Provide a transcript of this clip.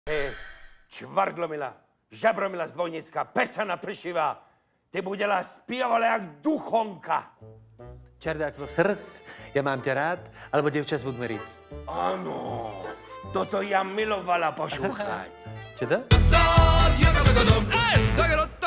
Čvrdlomila, žebromila zdvojnická, pesana pršivá. Ty budela zpívala jak duchonka. Čardáctvo srdc, ja mám ťa rád, alebo devča z Budmeric. Áno, toto ja milovala pošúchať. Čo to?